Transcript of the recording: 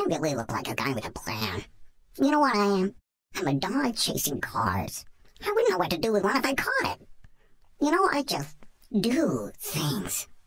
don't really look like a guy with a plan. You know what I am? I'm a dog chasing cars. I wouldn't know what to do with one if I caught it. You know, I just do things.